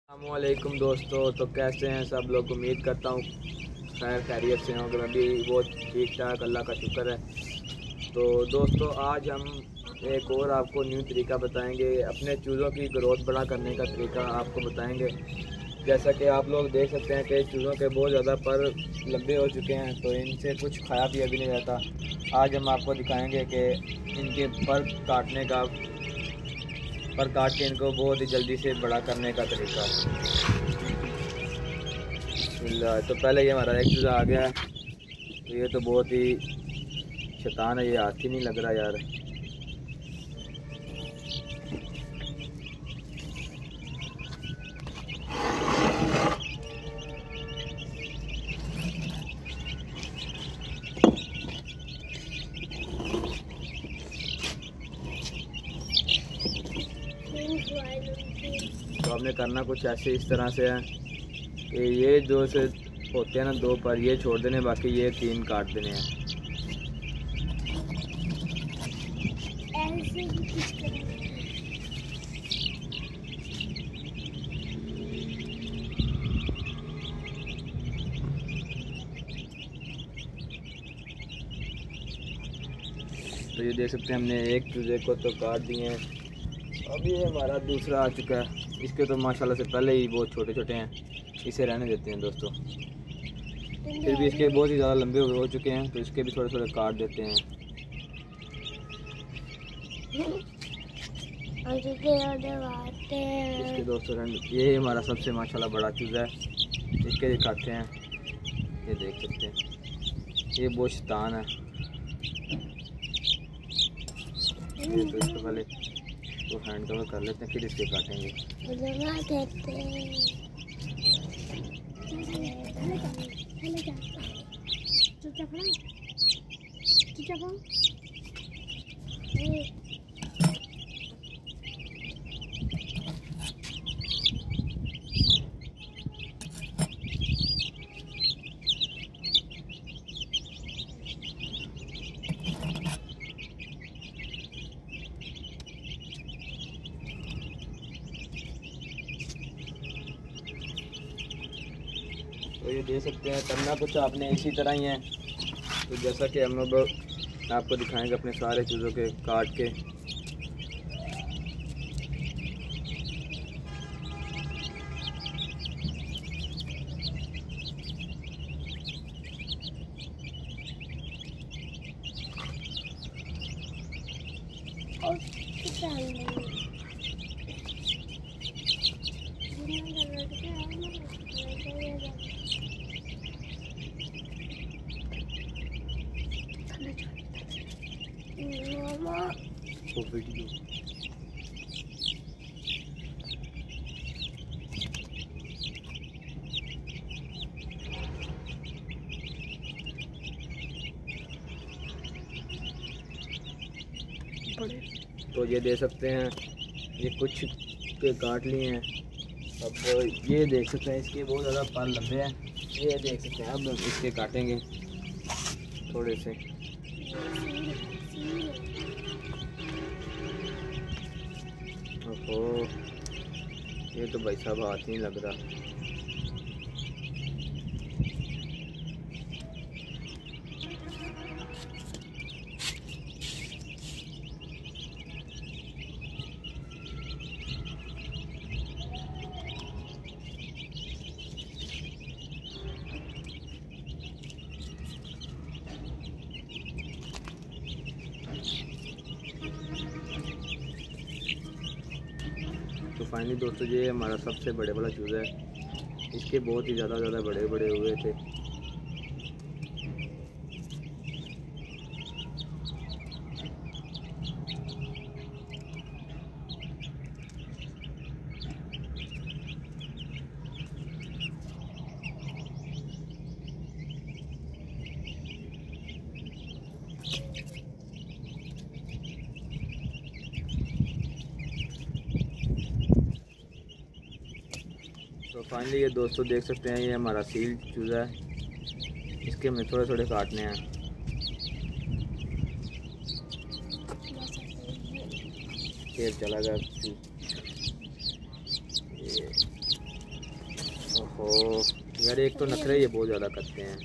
अस्सलामुअलैकुम दोस्तों। तो कैसे हैं सब लोग? उम्मीद करता हूँ खैर खैरियत से होंगे। मैं भी बहुत ठीक ठाक, अल्लाह का शुक्र है। तो दोस्तों आज हम एक और आपको न्यू तरीका बताएंगे, अपने चूज़ों की ग्रोथ बड़ा करने का तरीका आपको बताएंगे। जैसा कि आप लोग देख सकते हैं कि चूज़ों के बहुत ज़्यादा पर लंबे हो चुके हैं, तो इनसे कुछ खाया पिया भी नहीं रहता। आज हम आपको दिखाएंगे कि इनके पर काट के इनको बहुत ही जल्दी से बड़ा करने का तरीका। बिस्मिल्लाह। तो पहले ये हमारा एक चूज़ा आ गया है, तो ये तो बहुत ही शैतान है, ये हाथ ही नहीं लग रहा यार। तो आपने करना कुछ ऐसे इस तरह से है कि ये जो से होते हैं ना दो पर, ये छोड़ देने, बाकी ये तीन काट देने हैं। ऐसे ही कुछ करना है। तो ये देख सकते हैं हमने एक चूजे को तो काट दिए हैं, अभी ये हमारा दूसरा आ चुका है। इसके तो माशाल्लाह से पहले ही बहुत छोटे छोटे हैं, इसे रहने देते हैं दोस्तों। फिर भी इसके बहुत ही ज़्यादा लंबे हो चुके हैं, तो इसके भी थोड़े थोड़े काट देते हैं। इसके दोस्तों ये हमारा सबसे माशाल्लाह बड़ा चूज़ा है, इसके दिखाते हैं। ये देख सकते हैं ये बहुत शैतान है। ये तो इसको पहले तो हैंड कवर कर लेते हैं, फिर इसके काटेंगे। तो ये दे सकते हैं, करना कुछ आपने इसी तरह ही है। तो जैसा कि हम लोग आपको दिखाएंगे अपने सारे चीज़ों के काट के। वो वीडियो तो ये दे सकते हैं, ये कुछ के काट लिए हैं। अब ये देख सकते हैं इसके बहुत ज़्यादा पर लंबे हैं, ये देख सकते हैं। अब इसके काटेंगे थोड़े से। ओहो, ये तो भाई साहब हाथ नहीं लग रहा। तो फाइनली दोस्तों ये हमारा सबसे बड़े वाला चूज़ा है, इसके बहुत ही ज़्यादा बड़े बड़े हुए थे। तो फाइनली ये दोस्तों देख सकते हैं, ये हमारा सील चूज़ा है, इसके हमें थोड़े थोड़े काटने हैं। फिर चला गया। ओहो यार, एक तो नखरे ये बहुत ज़्यादा करते हैं।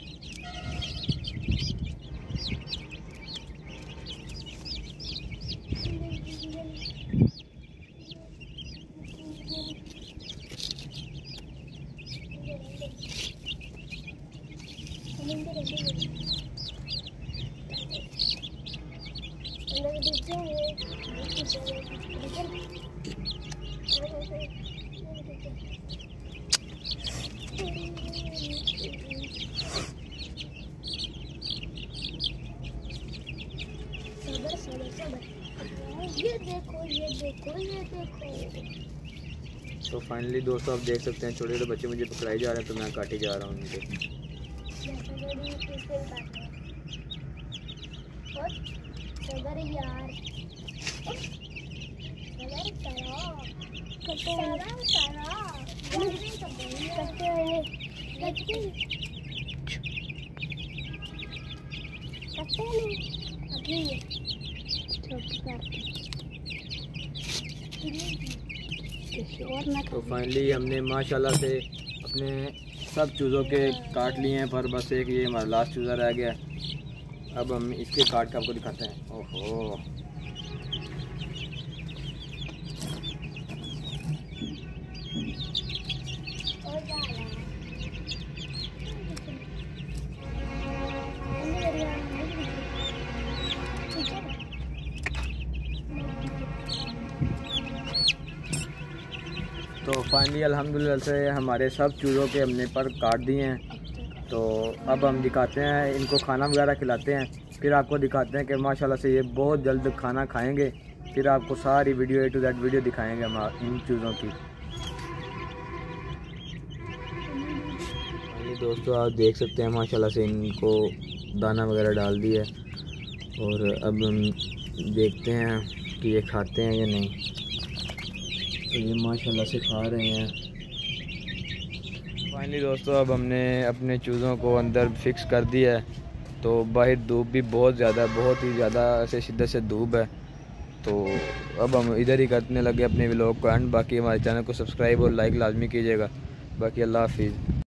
ये देखो ये देखो ये देखो। तो फाइनली दोस्तों आप देख सकते हैं छोटे छोटे बच्चे मुझे पकड़ाए जा रहे हैं, तो मैं काटे जा रहा हूँ उनके। तो फाइनली हमने माशाल्लाह से अपने सब चूज़ों के काट लिए हैं, पर बस एक ये हमारा लास्ट चूज़ा रह गया। अब हम इसके काट के आपको दिखाते हैं। ओहो तो फाइनली अल्हम्दुलिल्लाह से हमारे सब चूज़ों के हमने पर काट दिए हैं। तो अब हम दिखाते हैं, इनको खाना वगैरह खिलाते हैं, फिर आपको दिखाते हैं कि माशाल्लाह से ये बहुत जल्द खाना खाएंगे। फिर आपको सारी video A to Z video दिखाएंगे हम इन चूज़ों की। दोस्तों आप देख सकते हैं माशाल्लाह से इनको दाना वगैरह डाल दिया है, और अब हम देखते हैं कि ये खाते हैं या नहीं। तो ये माशाल्लाह से खा रहे हैं। फाइनली दोस्तों अब हमने अपने चूज़ों को अंदर फिक्स कर दिया है। तो बाहर धूप भी बहुत ही ज़्यादा ऐसे शिद्दत से धूप है। तो अब हम इधर ही करने लगे अपने व्लॉग को एंड। बाकी हमारे चैनल को सब्सक्राइब और लाइक लाजमी कीजिएगा। बाकी अल्लाह हाफिज़।